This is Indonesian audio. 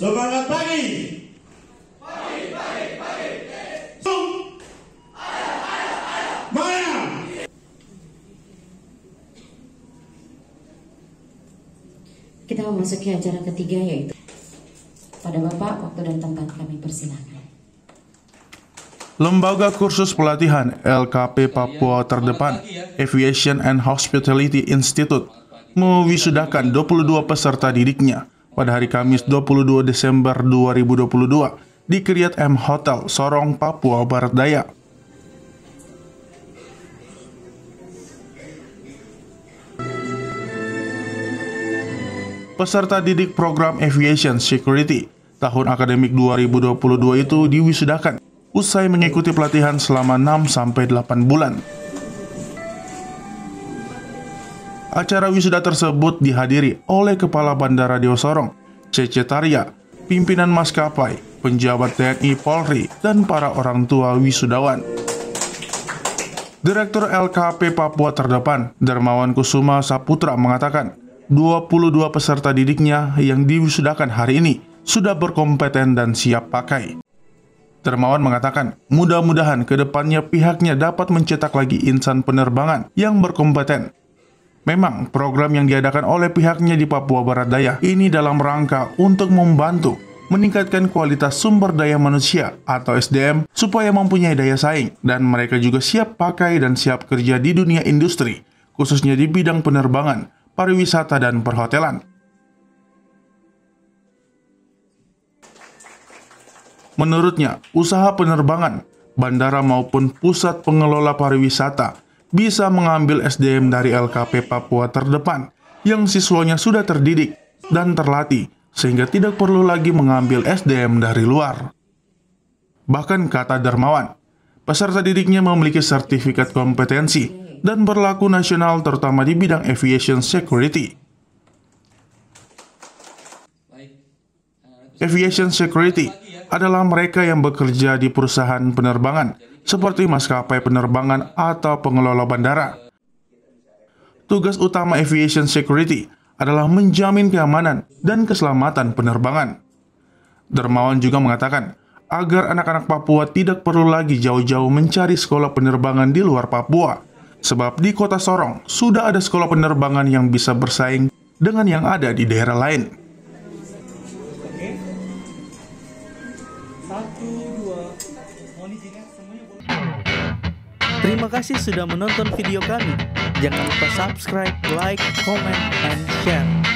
Semangat pagi. Maya. Kita memasuki acara ketiga, yaitu pada Bapak, waktu dan tempat kami persilakan. Lembaga Kursus Pelatihan LKP Papua Terdepan Aviation and Hospitality Institute mewisudakan 22 peserta didiknya pada hari Kamis 22 Desember 2022 di Kiryat M Hotel, Sorong, Papua Barat Daya. Peserta didik program Aviation Security tahun akademik 2022 itu diwisudakan usai mengikuti pelatihan selama 6-8 bulan. Acara wisuda tersebut dihadiri oleh Kepala Bandara Dewa Sorong, Sekretariat, pimpinan maskapai, penjabat TNI Polri, dan para orang tua wisudawan. Direktur LKP Papua Terdepan, Darmawan Kusuma Saputra mengatakan, 22 peserta didiknya yang diwisudakan hari ini sudah berkompeten dan siap pakai. Darmawan mengatakan, mudah-mudahan ke depannya pihaknya dapat mencetak lagi insan penerbangan yang berkompeten. Memang program yang diadakan oleh pihaknya di Papua Barat Daya ini dalam rangka untuk membantu meningkatkan kualitas sumber daya manusia atau SDM supaya mempunyai daya saing dan mereka juga siap pakai dan siap kerja di dunia industri, khususnya di bidang penerbangan, pariwisata, dan perhotelan. Menurutnya, usaha penerbangan, bandara maupun pusat pengelola pariwisata bisa mengambil SDM dari LKP Papua Terdepan yang siswanya sudah terdidik dan terlatih sehingga tidak perlu lagi mengambil SDM dari luar. Bahkan kata Darmawan, peserta didiknya memiliki sertifikat kompetensi dan berlaku nasional terutama di bidang aviation security. Aviation security adalah mereka yang bekerja di perusahaan penerbangan, seperti maskapai penerbangan atau pengelola bandara. Tugas utama aviation security adalah menjamin keamanan dan keselamatan penerbangan. Darmawan juga mengatakan, agar anak-anak Papua tidak perlu lagi jauh-jauh mencari sekolah penerbangan di luar Papua, sebab di kota Sorong sudah ada sekolah penerbangan yang bisa bersaing dengan yang ada di daerah lain. Terima kasih sudah menonton video kami. Jangan lupa subscribe, like, comment, and share.